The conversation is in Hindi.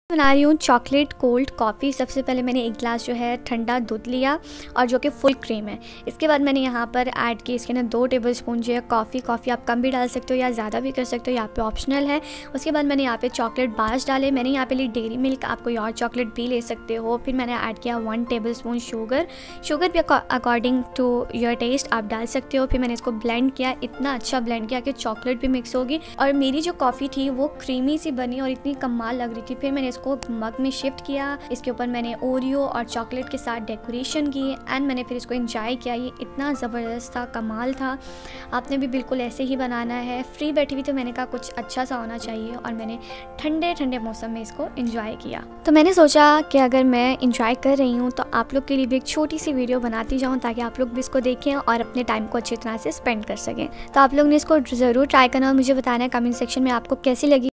बना रही हूँ चॉकलेट कोल्ड कॉफ़ी। सबसे पहले मैंने एक गिलास जो है ठंडा दूध लिया और जो कि फुल क्रीम है। इसके बाद मैंने यहाँ पर ऐड की इसके अंदर 2 टेबलस्पून जो है कॉफ़ी आप कम भी डाल सकते हो या ज़्यादा भी कर सकते हो, यहाँ पे ऑप्शनल है। उसके बाद मैंने यहाँ पे चॉकलेट बार्स डाले। मैंने यहाँ पे ली डेयरी मिल्क, आप कोई और चॉकलेट भी ले सकते हो। फिर मैंने ऐड किया 1 टेबलस्पून शुगर भी अकॉर्डिंग टू योर टेस्ट आप डाल सकते हो। फिर मैंने इसको ब्लेंड किया, इतना अच्छा ब्लेंड किया कि चॉकलेट भी मिक्स होगी और मेरी जो कॉफ़ी थी वो क्रीमी सी बनी और इतनी कमाल लग रही थी। फिर मैंने इसको मग में शिफ्ट किया, इसके ऊपर मैंने ओरियो और चॉकलेट के साथ डेकोरेशन की एंड मैंने फिर इसको एंजॉय किया। ये इतना ज़बरदस्त था, कमाल था। आपने भी बिल्कुल ऐसे ही बनाना है। फ्री बैठी हुई तो मैंने कहा कुछ अच्छा सा होना चाहिए और मैंने ठंडे ठंडे मौसम में इसको एंजॉय किया। तो मैंने सोचा कि अगर मैं एंजॉय कर रही हूँ तो आप लोग के लिए भी एक छोटी सी वीडियो बनाती जाऊँ ताकि आप लोग भी इसको देखें और अपने टाइम को अच्छी तरह से स्पेंड कर सकें। तो आप लोग ने इसको ज़रूर ट्राई करना और मुझे बताना है कमेंट सेक्शन में आपको कैसी लगी।